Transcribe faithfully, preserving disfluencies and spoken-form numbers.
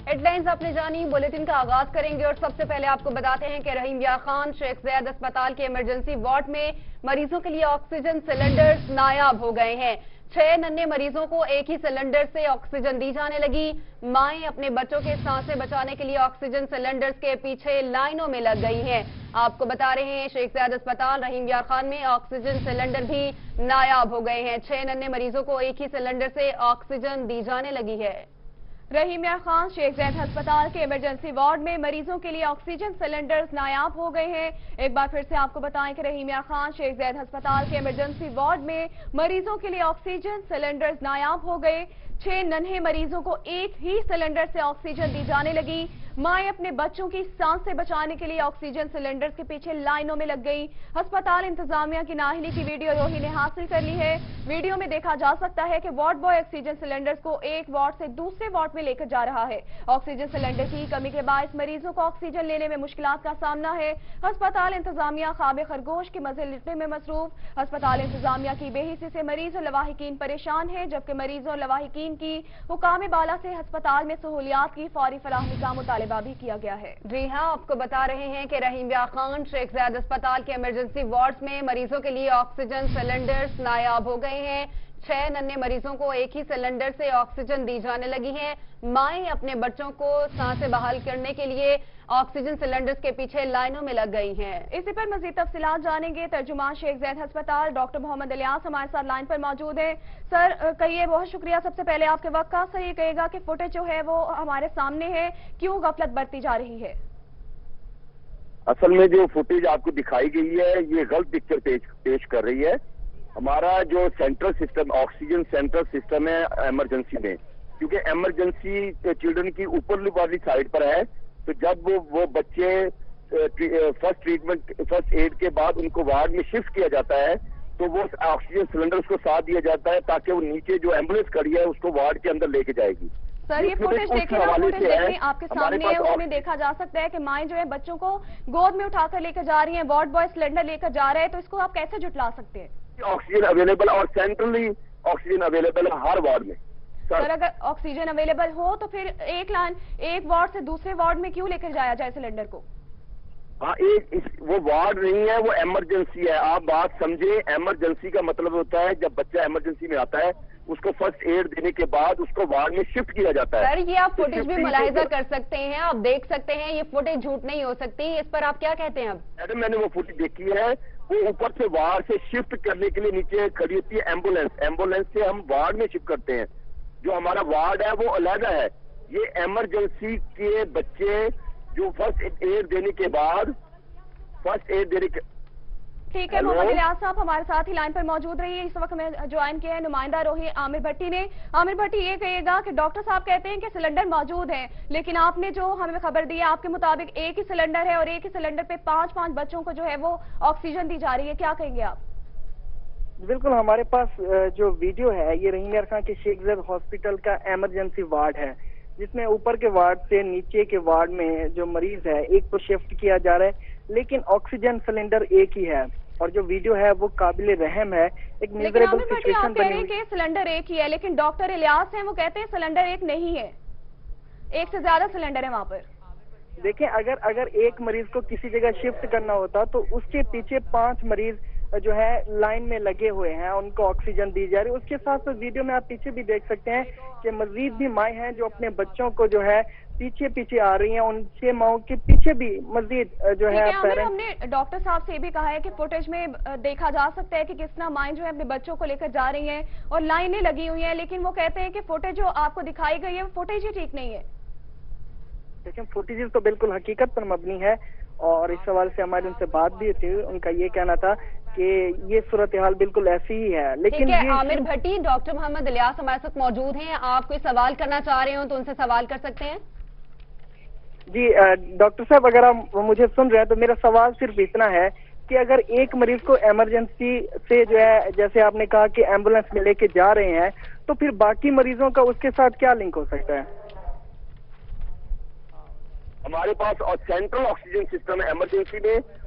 Headlines आपने जानी, bulletin का आगाज करेंगे और सबसे पहले आपको बताते हैं कि रहीम यार खान शेख ज़ैद अस्पताल के इमरजेंसी वार्ड में मरीजों के लिए ऑक्सीजन सिलेंडर्स नायाब हो गए हैं। छह नन्हे मरीजों को एक ही सिलेंडर से ऑक्सीजन दी जाने लगी। माएं अपने बच्चों के सांसें बचाने के लिए ऑक्सीजन सिलेंडर्स के पीछे लाइनों में लग गई हैं। आपको बता रहे हैं शेख ज़ैद अस्पताल रहीम यार खान में ऑक्सीजन सिलेंडर भी नायाब हो गए हैं। छह नन्हे मरीजों को एक ही सिलेंडर से ऑक्सीजन दी जाने लगी है। रहीम यार खान शेख ज़ैद अस्पताल के इमरजेंसी वार्ड में मरीजों के लिए ऑक्सीजन सिलेंडर्स नायाब हो गए हैं। एक बार फिर से आपको बताएं कि रहीम यार खान शेख ज़ैद अस्पताल के इमरजेंसी वार्ड में मरीजों के लिए ऑक्सीजन सिलेंडर्स नायाब हो गए। छह नन्हे मरीजों को एक ही सिलेंडर से ऑक्सीजन दी जाने लगी। माएं अपने बच्चों की सांसें बचाने के लिए ऑक्सीजन सिलेंडर्स के पीछे लाइनों में लग गई। अस्पताल इंतजामिया की नाअहली की वीडियो रोही ने हासिल कर ली है। वीडियो में देखा जा सकता है कि वार्ड बॉय ऑक्सीजन सिलेंडर्स को एक वार्ड से दूसरे वार्ड में लेकर जा रहा है। ऑक्सीजन सिलेंडर की कमी के बायस मरीजों को ऑक्सीजन लेने में मुश्किलात का सामना है। अस्पताल इंतजामिया ख्वाब खरगोश के मजे लिटने में मसरूफ। अस्पताल इंतजामिया की बेहिसी से मरीज और लवाहिकीन परेशान है, जबकि मरीजों और लवाहिकीन की हुकाम बाला से अस्पताल में सहूलियात की फौरी फराहमी का मुतालबा भी किया गया है। जी हाँ, आपको बता रहे हैं कि रहीम यार खान शेख ज़ैद अस्पताल के इमरजेंसी वार्ड्स में मरीजों के लिए ऑक्सीजन सिलेंडर्स नायाब हो गए हैं। छह नन्हे मरीजों को एक ही सिलेंडर से ऑक्सीजन दी जाने लगी है। माएं अपने बच्चों को सांसें बहाल करने के लिए ऑक्सीजन सिलेंडर्स के पीछे लाइनों में लग गई हैं। इसी पर मजीद तफसीलात जानेंगे। तर्जुमान शेख ज़ैद अस्पताल डॉक्टर मोहम्मद इलियास हमारे साथ लाइन पर मौजूद है। सर कहिए, बहुत शुक्रिया सबसे पहले आपके वक्त का। सर ये कहेगा कि फुटेज जो है वो हमारे सामने है, क्यों गफलत बरती जा रही है? असल में जो फुटेज आपको दिखाई गई है ये गलत पिक्चर पेश पेश कर रही है। हमारा जो central system oxygen central system है इमरजेंसी में, क्योंकि इमरजेंसी चिल्ड्रन की ऊपर वाली साइड पर है, तो जब वो वो बच्चे फर्स्ट ट्रीटमेंट फर्स्ट एड के बाद उनको वार्ड में शिफ्ट किया जाता है तो वो ऑक्सीजन सिलेंडर उसको साथ दिया जाता है ताकि वो नीचे जो एम्बुलेंस खड़ी है उसको वार्ड के अंदर लेके जाएगी। सर ये फुटेज देखें ना, फुटेज देखें आपके सामने है, उसमें देखा जा सकता है कि माएं जो है बच्चों को गोद में उठाकर लेकर जा रही हैं, वार्ड बॉय सिलेंडर लेकर जा रहे हैं, तो इसको आप कैसे जुटला सकते हैं? ऑक्सीजन अवेलेबल और सेंट्रली ऑक्सीजन अवेलेबल है हर वार्ड में। सर, सर अगर ऑक्सीजन अवेलेबल हो तो फिर एक लाइन एक वार्ड से दूसरे वार्ड में क्यों लेकर जाया जाए सिलेंडर को? हाँ, एक इस, वो वार्ड नहीं है, वो इमरजेंसी है। आप बात समझे, इमरजेंसी का मतलब होता है जब बच्चा इमरजेंसी में आता है उसको फर्स्ट एड देने के बाद उसको वार्ड में शिफ्ट किया जाता है। सर ये आप फुटेज भी मुलाहिजा कर सकते हैं, आप देख सकते हैं, ये फुटेज झूठ नहीं हो सकती। इस पर आप क्या कहते हैं? अब मैडम मैंने वो फुटेज देखी है, वो ऊपर से वार्ड से शिफ्ट करने के लिए नीचे खड़ी होती है एम्बुलेंस, एम्बुलेंस से हम वार्ड में शिफ्ट करते हैं। जो हमारा वार्ड है वो अलग है। ये इमरजेंसी के बच्चे जो फर्स्ट एड देने के बाद फर्स्ट एड देने के ठीक है। मोहम्मद इलियास साहब हमारे साथ ही लाइन पर मौजूद रही है। इस वक्त हमें ज्वाइन किया है नुमाइंदा रोही आमिर भट्टी ने। आमिर भट्टी ये कहिएगा कि डॉक्टर साहब कहते हैं कि सिलेंडर मौजूद है, लेकिन आपने जो हमें खबर दी है आपके मुताबिक एक ही सिलेंडर है और एक ही सिलेंडर पे पांच पांच बच्चों को जो है वो ऑक्सीजन दी जा रही है, क्या कहेंगे आप? बिल्कुल, हमारे पास जो वीडियो है ये रहीम यार खान के शेख ज़ैद हॉस्पिटल का इमरजेंसी वार्ड है, जिसमें ऊपर के वार्ड से नीचे के वार्ड में जो मरीज है एक को शिफ्ट किया जा रहा है, लेकिन ऑक्सीजन सिलेंडर एक ही है। और जो वीडियो है वो काबिल रहम है। एक मिजरेबल सिचुएशन बनी हुई है। सिलेंडर एक ही है, लेकिन डॉक्टर इलियास हैं वो कहते हैं सिलेंडर एक नहीं है, एक से ज्यादा सिलेंडर है वहाँ पर। देखें, अगर अगर एक मरीज को किसी जगह शिफ्ट करना होता तो उसके पीछे पांच मरीज जो है लाइन में लगे हुए हैं, उनको ऑक्सीजन दी जा रही है। उसके साथ साथ वीडियो में आप पीछे भी देख सकते हैं कि मजीद भी माएँ हैं जो अपने बच्चों को जो है पीछे पीछे आ रही हैं, उनके माओं के पीछे भी मजीद जो है पेरेंट्स। हमने डॉक्टर साहब से भी कहा है कि फुटेज में देखा जा सकता है कि किस तरह माएँ जो है अपने बच्चों को लेकर जा रही हैं और लाइनें लगी हुई हैं, लेकिन वो कहते हैं कि फुटेज जो आपको दिखाई गई है वो फुटेज ही ठीक नहीं है। लेकिन फुटेज तो बिल्कुल हकीकत पर मबनी है और इस सवाल से हमारी उनसे बात भी थी। उनका ये कहना था कि ये सूरत हाल बिल्कुल ऐसी ही है। लेकिन ये आमिर भट्टी, डॉक्टर मोहम्मद इलियास हमारे साथ मौजूद हैं, आप कोई सवाल करना चाह रहे हो तो उनसे सवाल कर सकते हैं। जी डॉक्टर साहब, अगर आप मुझे सुन रहे हैं तो मेरा सवाल सिर्फ इतना है कि अगर एक मरीज को इमरजेंसी से जो है जैसे आपने कहा कि एम्बुलेंस में लेके जा रहे हैं, तो फिर बाकी मरीजों का उसके साथ क्या लिंक हो सकता है? हमारे पास सेंट्रल ऑक्सीजन सिस्टम है इमरजेंसी में,